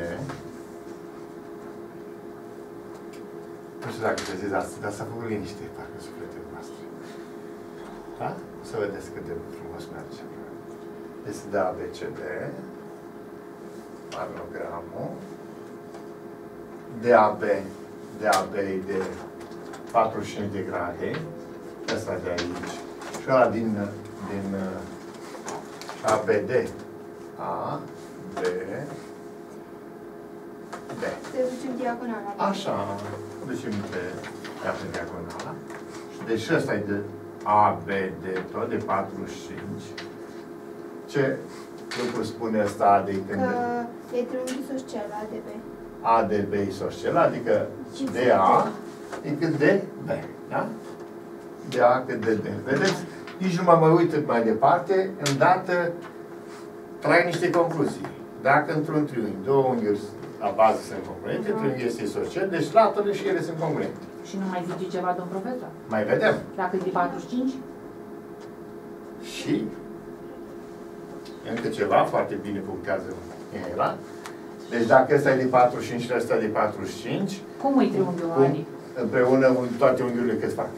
Nu știu dacă vedeți asta, dar s-a făcut liniște, parcă sufletele noastre. Da? O să vedeți cât de frumos merge. Este de ABCD, paralogramul, DAB e de 45 de grade, ăsta de aici, și ăla din ABD, A, B, D. Să ducem diagonala. Așa, ducem pe diagonala. Deci ăsta e de ABD, tot de 45. Ce lucru spune ăsta de când? Că e triunghi isoscel, ADB. ADB isoscel, adică DA e cât de B, da? DA cât de B. Vedeți? Nici nu mă uit mai departe, îndată trag niște concluzii. Dacă într-un triunghi, două unghiuri la bază sunt congruente, triunghiul este isoscel, deci laturile și ele sunt congruente. Și nu mai zice ceva, domn profesor? Mai vedem. Dacă e de 45? Și încă ceva, foarte bine punctează Ela. Deci dacă ăsta e de 45 și ăsta e de 45, Cum e triunghiul, Adi? împreună toate unghiurile cât fac?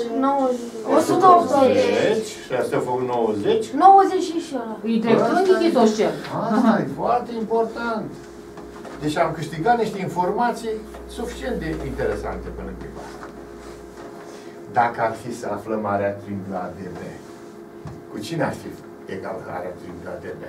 180. Și asta a făcut 90. 90 și ăla. E triunghi isoscel. Asta e foarte important. Deci am câștigat niște informații suficient de interesante până în clipa asta. Dacă ar fi să aflăm area triunghiului ADB, cu cine ar fi egal area triunghiului ADB?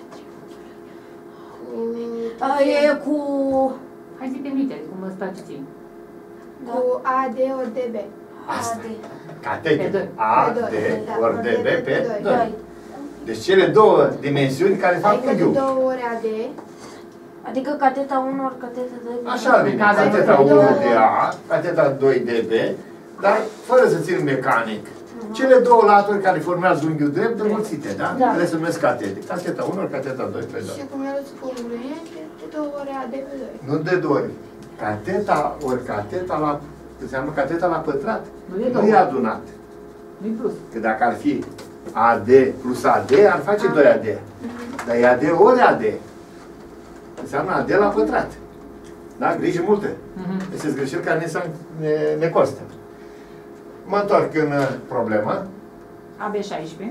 E cu... Hai să te uite, cum îți place ție. Cu AD ori DB. Asta e. Catete. Pe AD ori DB pe 2. Deci cele două dimensiuni care fac Adică de unghiul. 2 ori AD. Adică cateta 1 ori cateta 2. Așa vine. Cateta 1 de A, cateta 2 de B, dar fără să țin mecanic. Cele două laturi care formează unghiul drept înmulțite, da? Da. Ele se numesc catete. Cateta 1 ori cateta 2 pe 2. Și cum ele sunt congruente, de 2 ori AD pe 2. Nu de 2 ori. Cateta ori cateta la... Înseamnă cateta la pătrat. Nu e adunat. Nu-i plus. Că dacă ar fi AD plus AD, ar face 2 AD. Dar e AD ori AD. Înseamnă AD la pătrat. Da? Grijă multă. Deci sunt greșeli care ne costă. Mă întorc în problemă. AB 16.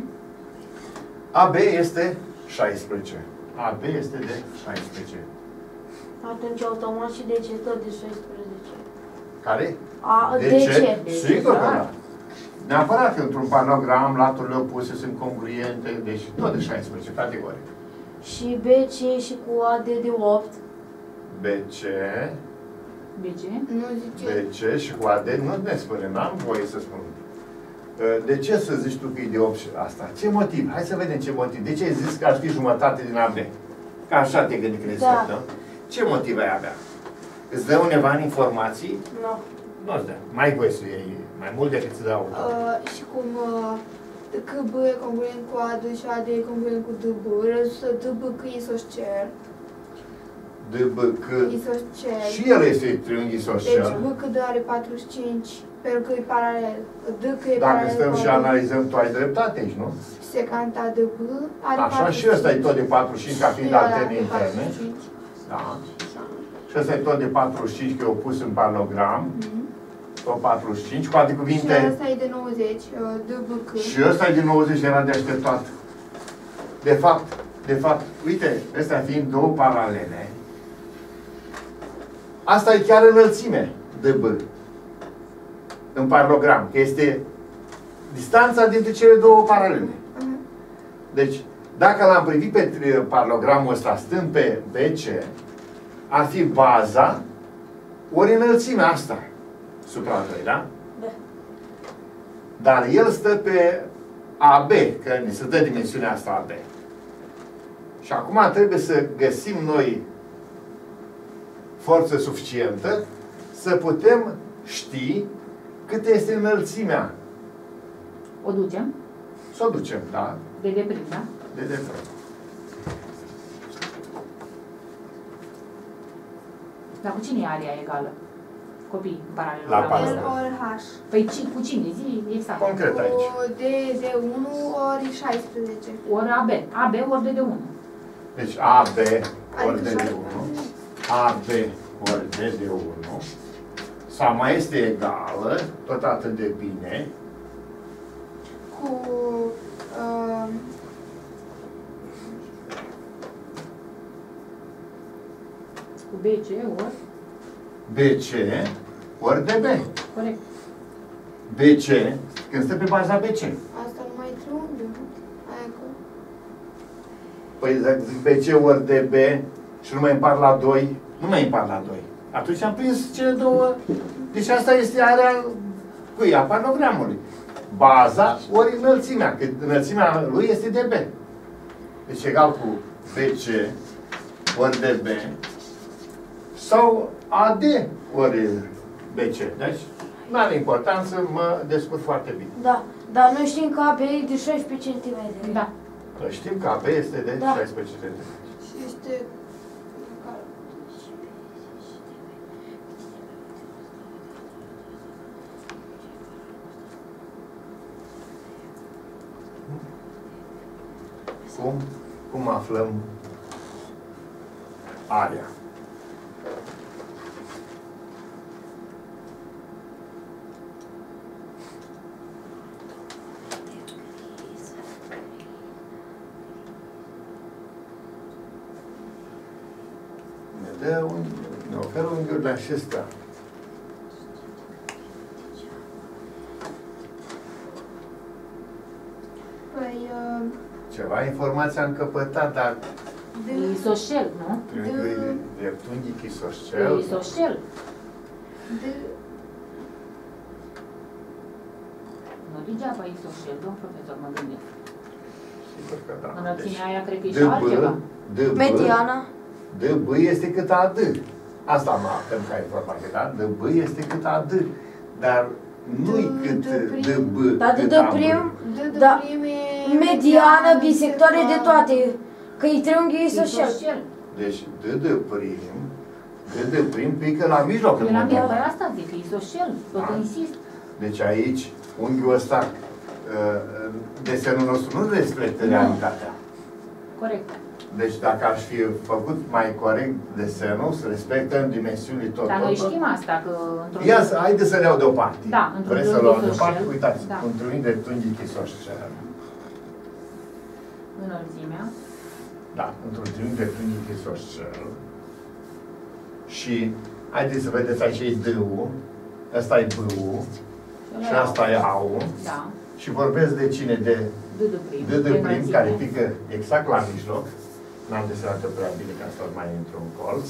AB este 16. AB este de 16. Atunci automat și DC tot de 16. Care? De De ce? ce? Sigur că da. Neapărat că într-un panogram laturile opuse sunt congruente, deci tot de 16, categoric. Și BC și cu AD de 8. BC, BC. Nu zice. BC și cu AD, nu ne spune, n-am voie să spun. De ce să zici tu că e de 8 și asta? Ce motiv? Hai să vedem ce motiv. De ce ai zis că ar fi jumătate din AB? Ca așa te gândi când Da. nu? Ce motiv ai avea? Îți dă undeva în informații? Nu. Nu îți dă. Mai voie să iei mai mult decât îți dau. Și cum KB e congruent cu AD și AD e congruent cu DB, rezultă DB că e isoscel. DBC. Isoscel. Și el este triunghi Deci social. BCD are 45, pentru că e paralel. DK e Dacă paralel. stăm cu și AD. analizăm, tu ai dreptate aici, nu? Secanta DB are Așa 45. și ăsta e tot de 45 ca fiind Și ăla alterne de interne. 45. Da. Și ăsta e tot de 45, că e opus în paralogram. Tot 45, cu alte Și cuvinte. ăsta e de 90, DBC. Și ăsta e de 90, era de așteptat. De fapt, uite, astea fiind două paralele, asta e chiar înălțime DB. În paralogram, că este distanța dintre cele două paralele. Deci, dacă l-am privit pe paralogramul ăsta stând pe BC, ar fi baza ori înălțimea asta supra 2, da? Da. Dar el stă pe AB, că ni se dă dimensiunea asta AB. Și acum trebuie să găsim noi forță suficientă să putem ști cât este înălțimea. O ducem. Să o ducem, da? De deprim, da? De deprim. Dar cu cine e aria egală? Copii, în paralel. La L paralel. ori H. Păi cu cine? Zi exact. Concret aici. Cu D1 ori 16. Ori AB. AB ori de 1. Deci AB ori Adică de 1. AB ori D de 1 sau mai este egală, tot atât de bine, cu Cu BC ori... BC ori DB. Corect. BC, când stă pe baza BC. asta nu mai triunghiul, nu? Aia că... Păi dacă zic BC ori DB și nu mai împart la 2, nu mai împart la 2. Atunci am prins cele două. Deci asta este area cui? A panogramului. Baza ori înălțimea, că înălțimea lui este DB. Deci egal cu BC ori DB sau AD ori BC. Deci nu are importanță, mă descurc foarte bine. Da, dar noi știm că AB e de 16 cm. Da. Noi știm că AB este de Da. 16 cm. Și este... Cum aflăm area? Ne oferă unghiurile acestea. Păi... Ceva informație am căpătat, dar E isoscel, nu? triunghiul dreptunghic E isoscel. isoscel. De... Nu degeaba isoscel, domn profesor, mă gândesc. Sigur că da. Înălțimea aia cred că e și DB, altceva. Mediana. DB este cât AD. Asta mă aflăm ca informație, da? DB este cât AD. Dar nu-i cât DB. Dar cât de AB. prim, De Da. prime... mediană, bisectoare de toate. Că e triunghiul isoscel. Isoscel. Deci D de prim pică la mijloc. în Eu la momentul mine, ăla. asta zic, e isoscel. Tot Da. insist. Deci aici, unghiul ăsta, desenul nostru nu reflectă Nu. realitatea. Corect. Deci dacă aș fi făcut mai corect desenul, să respectăm dimensiunile tot. Dar noi știm asta, că într-un... Ia să, haideți să le iau deoparte. Da, într-un Vreți să triunghi luăm deoparte? isoscel. Uitați, Da. un triunghi dreptunghic isoscel. Înălțimea. Da, într-un triunghi dreptunghic isoscel. Și haideți să vedeți, aici e D-ul, ăsta e B-ul și asta e A-ul. Da. Și vorbesc de cine? De D de prim. D de prim, înălțime. care pică exact la mijloc. N-am desenat-o prea bine ca să mai intru în colț.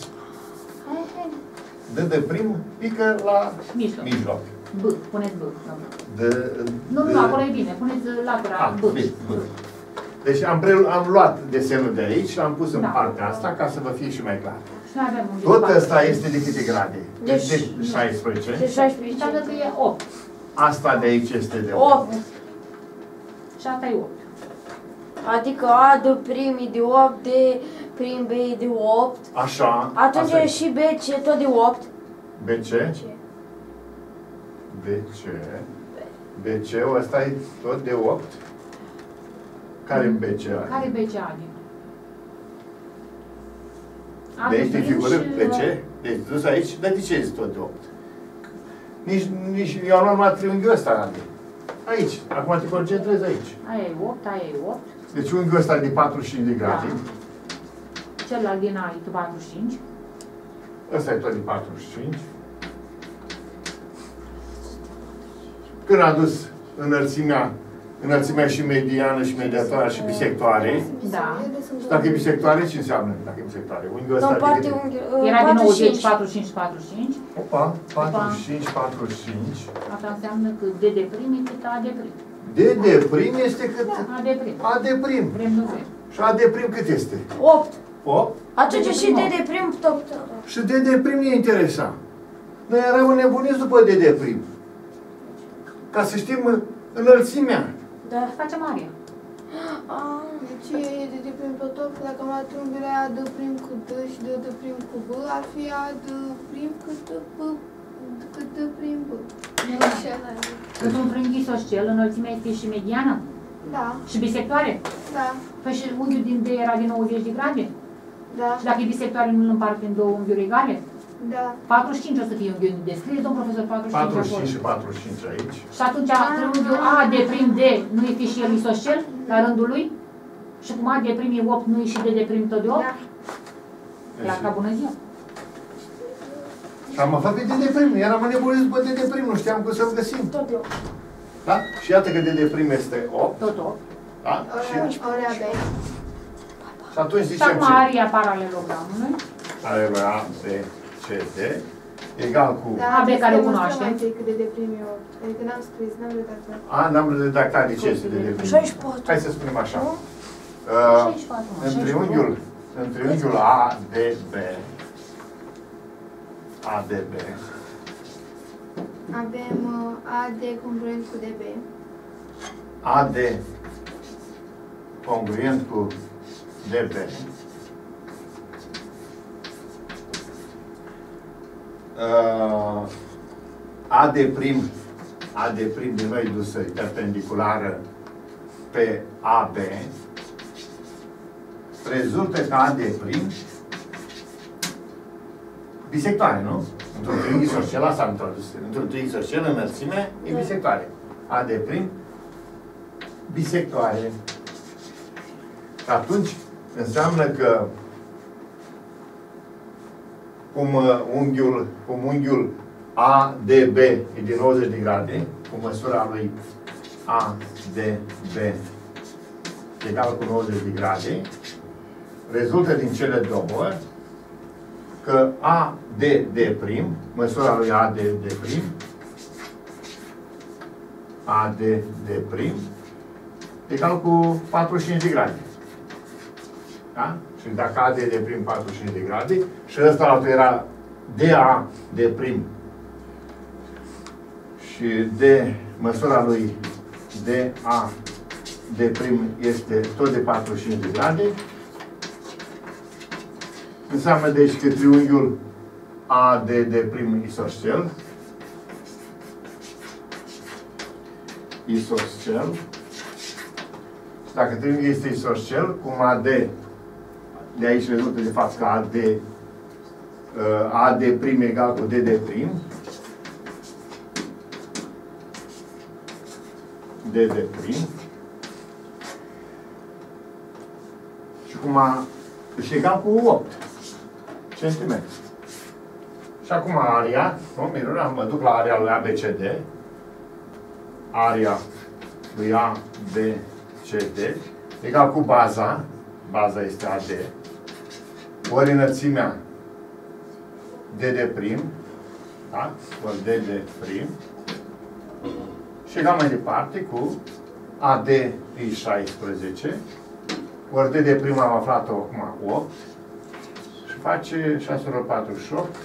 D de prim pică la Mijloc. mijloc. B. Puneți B. Nu, Nu, acolo e bine. Puneți latura B. bine, bine. Deci am luat desenul de aici și l-am pus în Da. partea asta ca să vă fie și mai clar. Și noi avem un Tot departe. ăsta este de câte grade? Deci- De 16. De 16 Înseamnă că e 8. Asta de aici este de 8. 8. Și asta e 8. Adică A de prim e de 8, de prim B e de 8. Așa. Atunci asta e și BC tot de 8. BC. BC-ul ăsta e tot de 8. Care BC are? Care BC are? De aici te figură BC? Deci dus aici, dar de ce ești tot de 8? Nici eu am luat triunghiul ăsta, Andy. Aici, acum te concentrezi aici. Aia e 8, aia e 8. Deci unghiul ăsta e de 45 de grade. Da. Celălalt din A e 45. Ăsta e tot de 45. Când a dus înălțimea și mediană și mediatoare și bisectoare. Da. Și dacă e bisectoare, ce înseamnă dacă e bisectoare? Unghiul ăsta În parte de câte? unghi, Era din 90, 45. 45, 45. Opa, 45, 45. Asta înseamnă că D de prim e cât A de prim. D de prim este cât? A de prim. A de prim. Vrem, nu vrem. Și A de prim cât este? 8. 8. Atunci și D de prim tot. Și D de prim e interesant. Noi eram înnebuniți după D de prim. Ca să știm înălțimea. Da. Facem aria. Deci e de prim pe tot, dacă am luat triunghiul A de prim cu D și D de prim cu B, ar fi A de prim cât D prim B. Într-un triunghi isoscel, înălțimea este și mediană Da, și bisectoare. da. Păi și unghiul din D era de 90 de grade? Da. Și dacă e bisectoare, nu îl împart în două unghiuri egale? Da. 45 o să fie unghiul. Descrie, domn profesor, 45 acolo. 45 și 45 aici. Și atunci triunghiul AD prim D nu e fi și el isoscel la rândul lui? Și cum AD prim e 8, nu e și D prim tot de 8? Da. La ca bună ziua. Și am aflat pe DD prim. Eram nebunit după DD prim, nu știam cum să-l găsim. Tot eu. Da? Și iată că DD prim este 8. Tot 8. Da? Ora B. Și atunci Și zicem acum ce? aria paralelogramului. Are A, B, C, D egal cu... Da, AB care o trebuie să cunoaștem. mai ții cât de prim e 8. Adică n-am scris, n-am redactat. N-am redactat de ce este DD prim. 64. Hai să spunem așa. 64, În triunghiul ADB, Avem AD congruent cu DB. AD congruent cu DB, AD prim din noi dusă perpendiculară pe AB, rezultă că AD prim bisectoare, nu? Într-un triunghi isoscel, asta am tradus. Într-un triunghi isoscel, înălțime, e bisectoare. AD prim, bisectoare. Atunci, înseamnă că cum unghiul ADB e de 90 de grade, cu măsura lui ADB egal cu 90 de grade, rezultă din cele două că ADD', măsura lui ADD', egal cu 45 de grade. Da? Și dacă ADD' 45 de grade, și ăsta altul era DAD', și de măsura lui DAD' este tot de 45 de grade, înseamnă deci că triunghiul ADD' isoscel, și dacă triunghiul este isoscel, cum AD, de aici rezultă de fapt că AD' egal cu DD', și cum și egal cu 8 cm. Și acum aria, nu, minunat, mă duc la aria lui ABCD, aria lui ABCD, egal cu baza este AD, ori înălțimea DD', da? Ori DD', și egal mai departe cu AD e 16, ori DD' am aflat-o acum 8, și face 6 ori 48,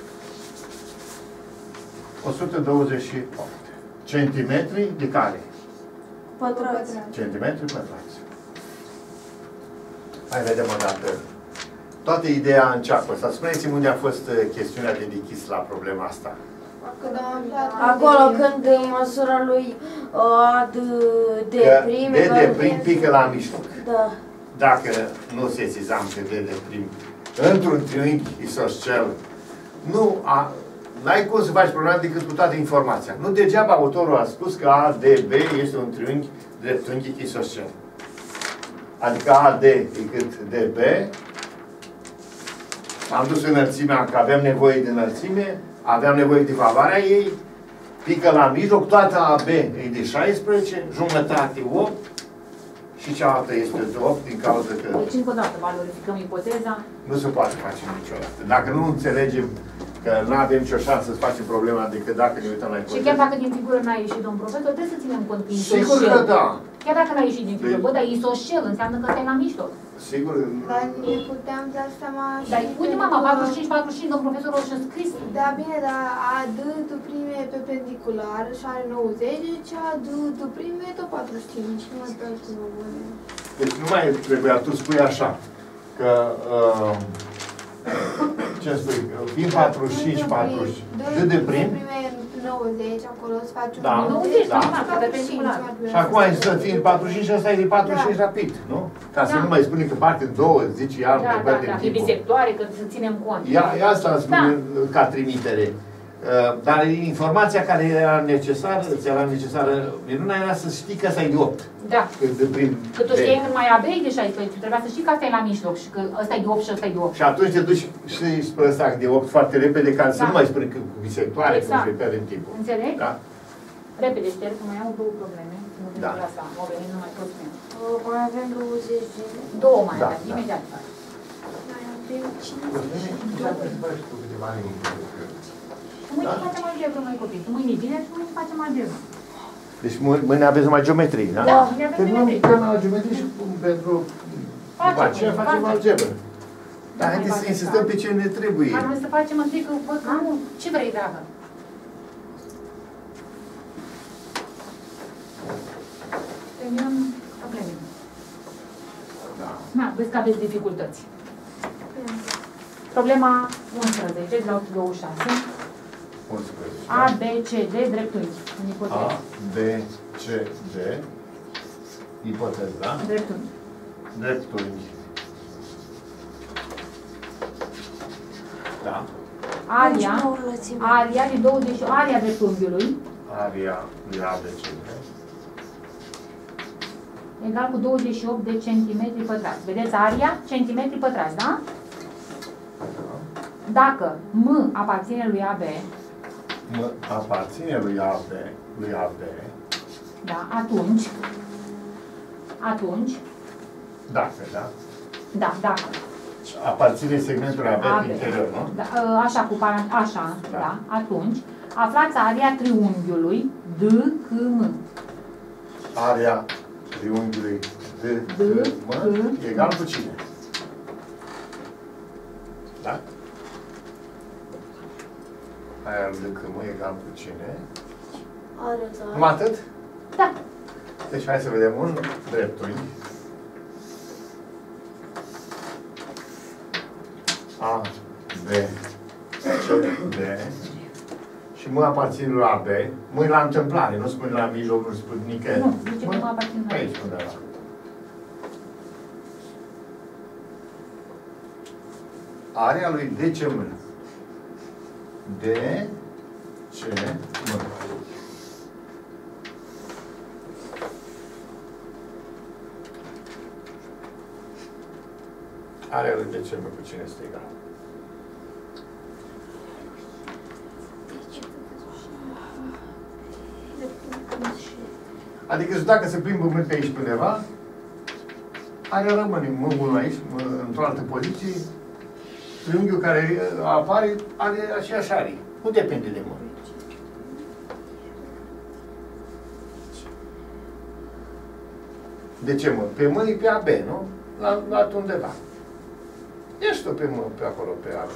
128 centimetri de care? Pătrați. Centimetri pătrați. Hai vedem o dată. Toată ideea înceapă. Să spuneți-mi unde a fost chestiunea de dichis la problema asta. Acolo când măsura lui DD' pică la mijloc. Da. Dacă nu sesizam că DD' într-un triunghi isoscel, n-ai cum să faci problema decât cu toată informația. Nu degeaba autorul a spus că ADB este un triunghi dreptunghic isoscel. Adică AD e cât DB, am dus înălțimea, că avem nevoie de înălțime, aveam nevoie de valoarea ei, pică la mijloc, toată AB e de 16, jumătate 8 și cealaltă este de 8 din cauza că... Deci încă o dată valorificăm ipoteza. Nu se poate face niciodată. Dacă nu înțelegem că nu avem nicio șansă să facem problema decât dacă ne uităm la ipoteză. Și chiar dacă din figură n-a ieșit, domn profesor, trebuie să ținem cont că Sigur că da. Chiar dacă n-a ieșit din figură, bă, dar isoscel înseamnă că stai la mijloc. Sigur. Dar ne puteam da seama și... Dar uite, mama, 45, domn profesor o și-a scris. Da, bine, dar AD' e perpendicular și are 90, deci AD' e tot 45. Nu mă dă cu bune. Deci nu mai trebuia, tu spui așa, că... ce spui? Fiind 45, 40. DD' 90, acolo să faci un Da. 90, da. da, perpendicular. Și acum ai să fie 45 și ăsta e de 45 rapid, nu? Ca să Da. nu mai spune că parte în două, zici iar Da, mai da, pierdem da, e timpul. bisectoare, că să ținem cont. Ia asta spune ca trimitere. Dar informația care era necesară, ți era necesară, Miruna, era să știi că ăsta e de 8. Da. Prin Că tu știi când mai aveai de 16, trebuia să știi că asta e la mijloc și că ăsta e de 8 și ăsta e de 8. Și atunci te duci și spre ăsta de 8 foarte repede, ca să Da. nu mai spune că cu bisectoare, Exact. că pierdem timpul. Înțelegi? Da? Repede, șterg, că mai am două probleme. Nu Da. trebuie asta, au venit numai toți mei. Mai avem 20 de... Două mai Da, avem, da. imediat. Mai avem 50. Mâine facem algebră, mai copii. Mâine e bine și mâine facem algebră. Deci mâine aveți numai geometrie, da? Da, mâine avem Terminăm geometrie. tema la geometrie și pentru după aceea facem algebră. Dar haideți să insistăm pe ce ne trebuie. Dar noi să facem întâi că, bă, că nu, ce vrei, dragă? Terminăm problemele. Da. Na, vezi că aveți dificultăți. Problema 11, de la 26. 11. A, B, C, D, dreptunghi. În A, ipoteză. B, C, D. Ipoteză, da? Dreptunghi. Dreptunghi. Da. Aria de 20, aria dreptunghiului Aria lui A, B, C, D. egal cu 28 de centimetri pătrați. Vedeți aria? Centimetri pătrați, da? Dacă M aparține lui AB, Aparține lui A, B, da, atunci, dacă, da? da, dacă, Aparține segmentul AB AB, din interior, nu? da, așa, așa, da, atunci, aflați aria triunghiului DCM. Area triunghiului DCM egal cu cine? Da? Area lui DCM egal cu cine? Numai atât? Da. Deci hai să vedem un dreptunghi. A, B, C, D. Și mă aparțin la AB. Mă la întâmplare, nu spune la mijloc, nu spune nicăieri. Nu, zice că mă aparțin la Aici undeva. Area lui DCM. DCM. Area lui DCM cu cine este egal? Adică dacă se plimbă mâini pe aici pe undeva, area rămâne mângul aici, într-o altă poziție, triunghiul care apare are aceeași arie. Nu depinde de mână. De ce mă? Pe mâini pe AB, nu? La undeva. Ești tu pe mână, pe acolo, pe AB.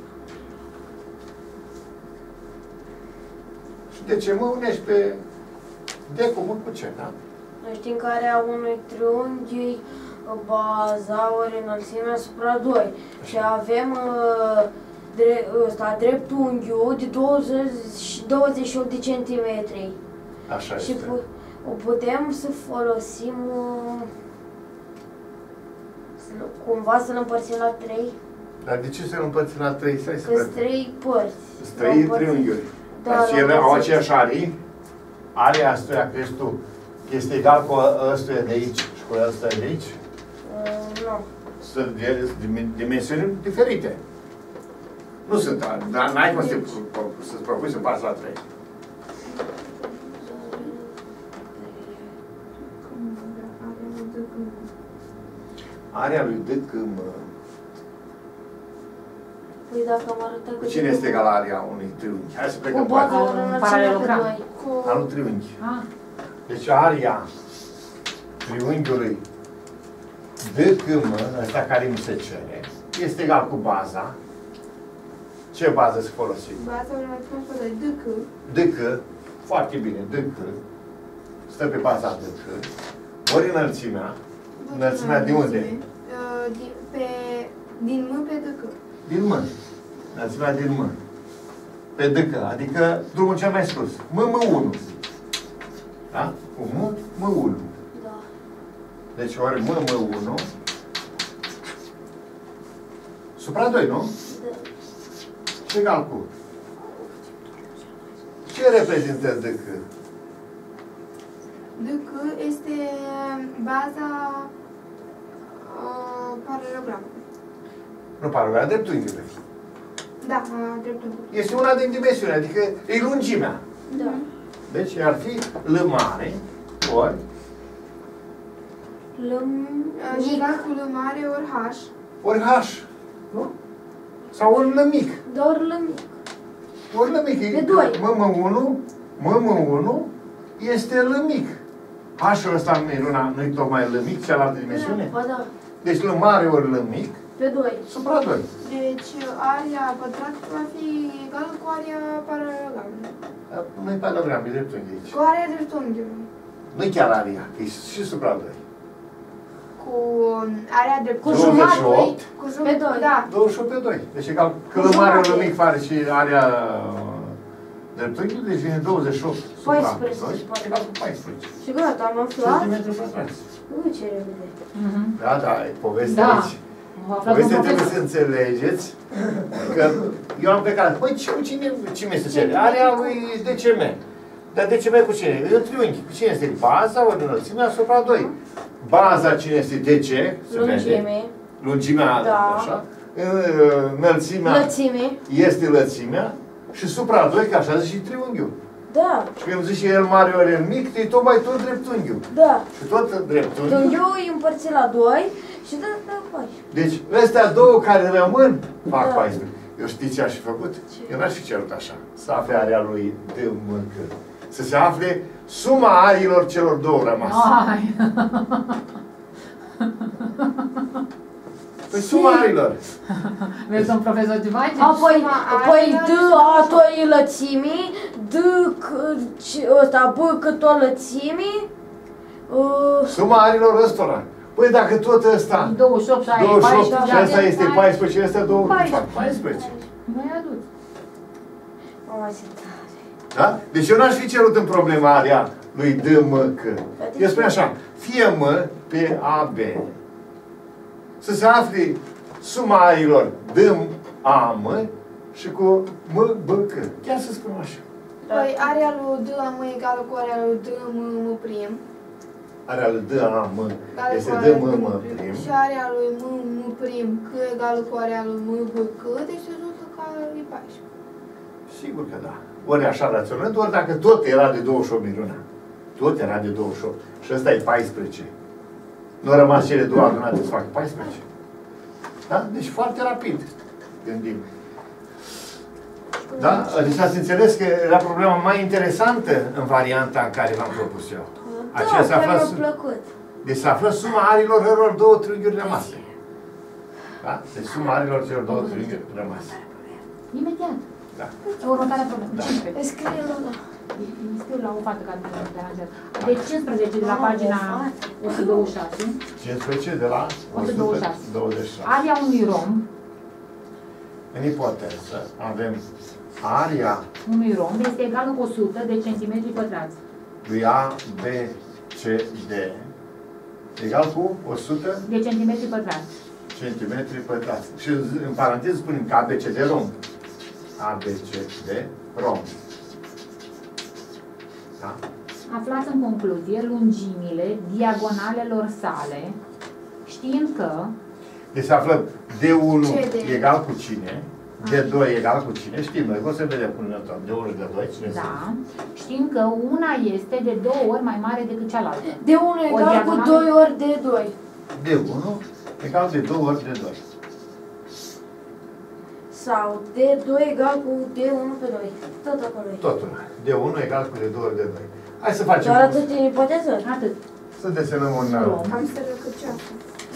Și de ce mă unești pe D cu mă cu ce, da? Noi știm că area unui triunghi baza ori înălțimea supra 2 și avem dreptunghiul de 28 de centimetri. Așa și este. putem să folosim cumva să-l împărțim la 3? Dar de ce să nu împărțim la 3? Stai să Că-s vedem. 3 părți. Sunt 3 triunghiuri. Dar și ele au aceeași arii. Area asta, crezi tu, este egal cu ăstuia de aici și cu ăstuia de aici? Nu. Sunt dimensiuni diferite. Nu sunt, dar n-ai cum să-ți propui să împarți la 3. Area lui DCM. Păi dacă am arătat Cu cine este egal area unui triunghi? Hai să plecăm cu pe baza aia. ori înălțimea paralelogram. pe 2. Al lui triunghi. Ah, Deci aria triunghiului DCM, ăsta care mi se cere, este egal cu baza. Ce bază să folosim? Baza înălțimea pe 2, DC. DC, foarte bine, DC, stă pe baza DC, ori înălțimea de unde? Din M pe DC. Din mână. Înălțimea din mână. pe D, adică drumul cel mai scurs. MM1. Da? Cu M1. Da. Deci ori MM1 supra 2, nu? Da. Ce egal cu? Ce reprezintă DK? DK este baza paralelogramului. Nu paralel, dreptunghiului. Da, dreptul. Este una din dimensiuni, adică e lungimea. Da. Deci ar fi L mare ori Egal cu L mare ori H. ori H. Nu? Sau ori L mic. Doar la mic. Ori L mic. De doi. MM1 este L mic. H-ul ăsta nu-i tocmai L mic, cealaltă dimensiune? Ba da. Deci L mare ori L mic, Pe 2. supra 2. Deci area pătrat va fi egală cu area paralelogramului. Nu-i paralogram, e dreptunghi aici. Cu area dreptunghiului. Nu-i chiar aria, că e și supra 2. Cu area Cu dreptunghiului. jumătate. Cu Pe doi. Da. 28 pe 2. Deci egal că Cu L mare ori L jumătate. mic face și area dreptunghiului, deci vine 28 supra 14, 2, egal cu 14. Și gata, am aflat. Centimetri pătrați. Nu ce repede. Da, da, e povestea Da. aici. Am aflat un Povestea trebuie profesor. să înțelegeți că eu am plecat. Păi cine se cere? Area lui DCM. Dar DCM cu cine? E un triunghi. Cu cine este? Baza ori înălțimea asupra 2. Baza cine este? DC. Se vede. Lungime. Lungimea, Da. așa. Înălțimea Lățime. este lățimea. Și supra 2, că așa zice și triunghiul. Da. Și când zice el mare ori el mic, e tocmai tot dreptunghiul. Da. Și tot dreptunghiul. Tunghiul e împărțit la 2 și dă 14. Deci, astea două care rămân, fac Da. 14. Eu știți ce aș fi făcut? Eu n-aș fi cerut așa. Să afle area lui DMK. Să se afle suma ariilor celor două rămase. Ai. Păi suma ariilor. Vezi un profesor de magic? Apoi, apoi aria D a toi lățimii, D ăsta, B cât o lățimii, Suma ariilor ăstora. Păi dacă tot ăsta, 28 și aia e 28 și 14. asta este 14, astea două, 14. 14. Mai adus. mama ce tare. Da? Deci eu n-aș fi cerut în problema area lui DMK. Eu spun așa, fie M pe AB. Să se afle suma ariilor DAM și cu MBK. Chiar să spunem așa. Păi area lui DAM egală cu area lui DMM prim. Area lui DAM Egală este cu area lui DMM prim. prim. Și area lui MM prim, C egală cu area lui MBK, deci rezultă că e 14. Sigur că da. Ori așa raționând, ori dacă tot era de 28 milioane. Tot era de 28. Și ăsta e 14. Nu au rămas cele două adunate să facă 14. Da? Deci foarte rapid gândim. Da? Deci ați înțeles că era problema mai interesantă în varianta în care v-am propus eu. Aceea Da, se chiar află, mi-a plăcut. deci se află suma arilor celor două triunghiuri rămase. Da? Deci suma arilor celor două triunghiuri rămase. Imediat. Da. Următoarea problemă. Da. 15. Scrie la ăla. Scriu la o fată care mă deranjează. Deci 15 de la pagina 126. 15 de la 126. 126. Aria unui romb, În ipoteză avem aria este egală cu 100 de centimetri pătrați. lui A, B, C, D egal cu 100 De centimetri pătrați. centimetri pătrați. Și în paranteză spunem că ABCD romb. ABCD romb. Da? Aflați în concluzie lungimile diagonalelor sale, știind că Deci aflăm D1 CD. egal cu cine, D2 egal cu cine, știm noi, o să vedem până tot, D1 și D2, cine da, sunt. știind că una este de 2 ori mai mare decât cealaltă. De 1 O egal cu diagonală? 2 ori de 2. D1 egal de 2 ori D2. Sau D2 egal cu D1 pe 2. Tot acolo e. Totul. D1 egal cu D2 ori D2. Hai să facem, Doar atât în ipoteză? Atât. să desenăm un... Am să răcăceasă.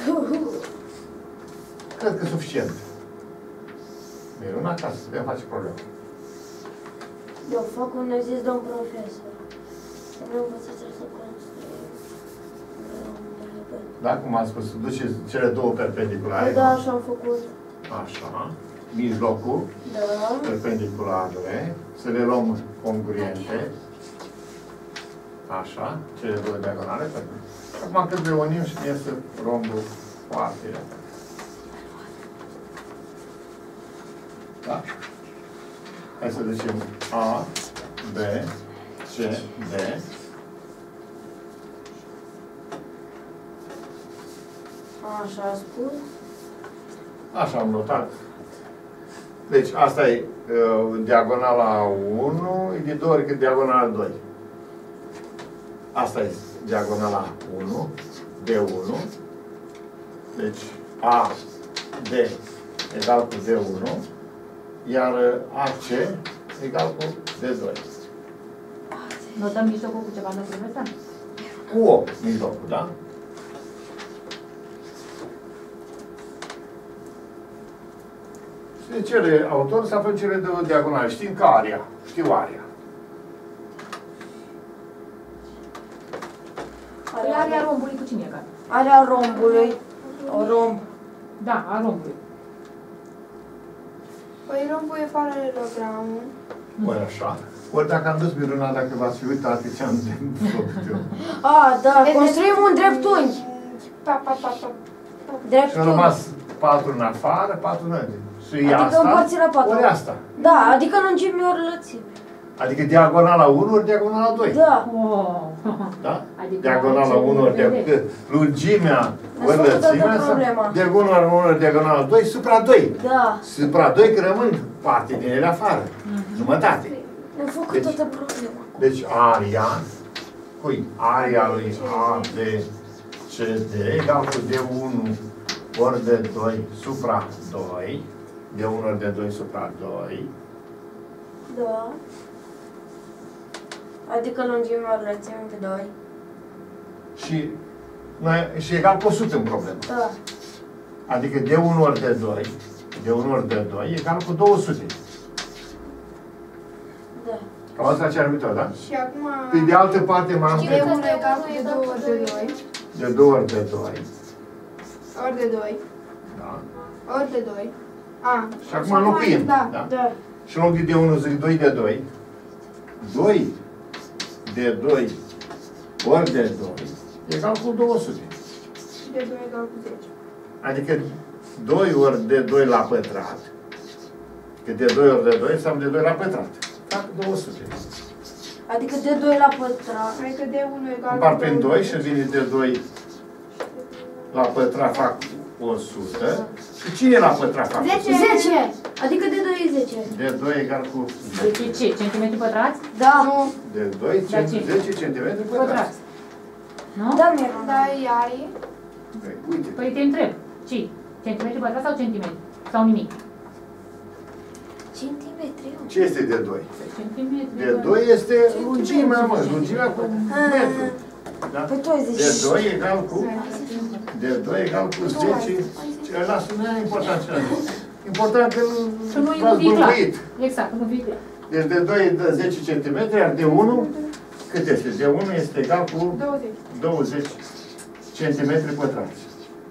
Cred că suficient. Minunat, ca să putem face probleme. Eu fac cum ne-a zis domn profesor. Să ne învățați să construim. Da? Cum am spus, duceți cele două perpendiculare. Da, așa am făcut. Așa. mijlocul, Da. perpendicularele, să le luăm congruente. Așa, cele două diagonale. Acum când le unim și iese rombul foarte repede. Da? Hai să zicem A, B, C, D. Așa a spus. Așa am notat. Deci asta e diagonala 1, e de 2 ori cât diagonala 2. Asta e diagonala 1, D1. Deci A, D egal cu D1, iar AC egal cu D2. Notăm mijlocul cu ceva înăuntru ăsta? Cu 8 mijlocul, da? Se cere autor să aflăm cele două diagonale. Știm că aria. Știu aria. Area rombului cu cine e egal? Area rombului. O romb. Da, a rombului. Păi rombul e paralelogramul. Ori așa. Ori dacă am dus biruna, dacă v-ați fi uitat pe ce am făcut eu. A, da, construim un dreptunghi. Pa, pa, pa, pa. Și au Dreptunghi. rămas 4 în afară, 4 înăuntri. Și Adică asta, împărțit la 4. ori asta. Da, adică lungime ori lățime. Adică diagonala 1 ori diagonala 2. Da. Oh. Da? Adică Diagonala 1 ori lungimea ori făcut toată lățimea, problema. diagonala 1 ori diagonala 2, supra 2. Da. Supra 2 că rămân parte din ele afară. Jumătate. Ne-am făcut Deci- toată problema. Deci aria, cui? Aria lui A, B, C, D, egal cu D1 ori D2 supra 2. D1 ori D2 supra 2. Da. Adică lungimea ori lățime pe 2. Și egal cu 100 în problemă. Da. Adică D1 ori D2, D1 ori D2 egal cu 200. Da. Cam asta ce ar uitat, da? Și acum... Pe de altă parte m-am De 1 egal cu de 2 ori de 2. de 2 ori D2. Ori de 2. Da? Ori de 2. A. Și acum înlocuim. Da. Da? Da. Și în loc de D1 zic 2 de 2. 2 de 2 ori de 2 egal cu 200. Și de 2 egal cu 10. Adică 2 ori de 2 la pătrat. Că de 2 ori de 2 înseamnă de 2 la pătrat. Fac 200. Adică de 2 la pătrat. Adică de 1 egal Împart prin 2 și vine de 2 la pătrat fac 100. Și cine la pătrat fac 100? 10. 10. Adică de 2 e 10. De 2 egal cu Deci e ce? Centimetri pătrați? Da. Nu. de 2, Da, ce? 10 cm pătrați. Pătrați. Nu? Da, Miron. Da, iari. Uite. Păi te întreb. Ce? Centimetri pătrați sau centimetri? Sau nimic? Centimetri. Ce este de 2? Centimetri. De 2 este lungimea, mă, lungimea cu metru. Da? Păi tu ai zis. De 2 egal cu de 2 egal cu 10. Lasă, nu e important ce am zis. Important că Să nu v-ați e clar. bâlbâit. Exact, nu fii clar. Deci de 2 dă 10 cm, iar de 1 cât este? De 1 este egal cu 20. 20 cm pătrați.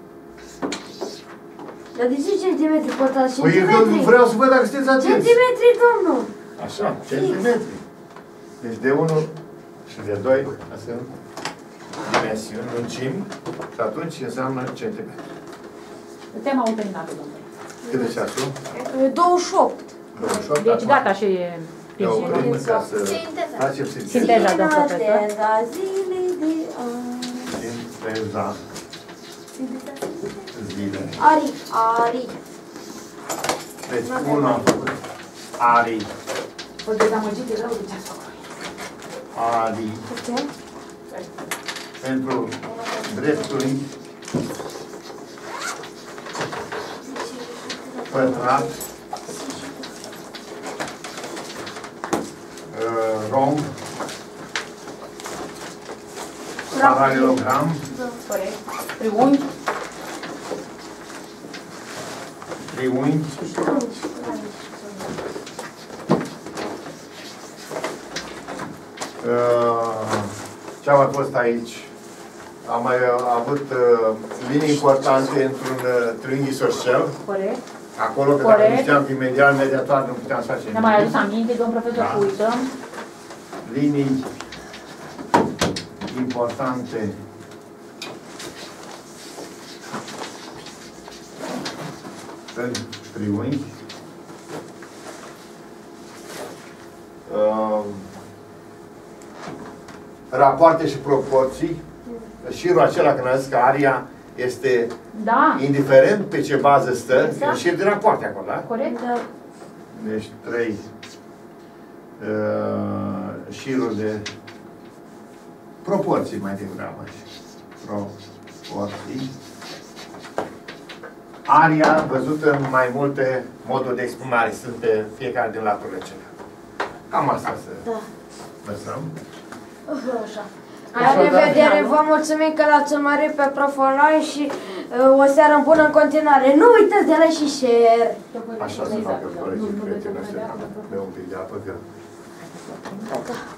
Dar de ce centimetri pătrați? Păi eu Centimetri. vreau să văd dacă sunteți atenți. Centimetri, domnul. Așa, centimetri. Deci de 1 și de 2 sunt dimensiuni, lungimi, și atunci înseamnă centimetri. Tema au terminat, domnule. Cât de ceasul? 28. 28. Deci acum gata și e ne oprim timpul. ca să Sinteza. facem sinteza. Sinteza, domn profesor. Sinteza zilei de azi. Sinteza zilei. Ari, ari. Deci 1 am făcut. Ari. Vă dezamăgit de rău de ce ați făcut. Ari. Ce? Pentru drepturi pătrat, romb, paralelogram, Corect. Triunghi. triunghi, ce am mai fost aici? Am mai avut linii importante într-un triunghi isoscel. Corect. Acolo, că dacă Corect. nu știam imediat, mediator, nu puteam să facem Ne mai nimic. adus aminte, domn profesor, Da. că uităm. Linii importante în triunghi. Rapoarte și proporții. Șirul acela, când am zis că aria este Da, indiferent pe ce bază stă, Exact. e un șir de rapoarte acolo, da? corect? Da. Deci 3 șiruri de proporții mai degrabă. Proporții. Aria văzută în mai multe moduri de exprimare, sunt pe fiecare din laturile acelea. Cam asta să Da. lăsăm. Așa. La revedere, vă mulțumim că l-ați urmărit pe Prof. Online și o seară bună în continuare. Nu uitați de like și share! Așa se facă colegii, prietenii ăștia, de un pic de apă, că Da.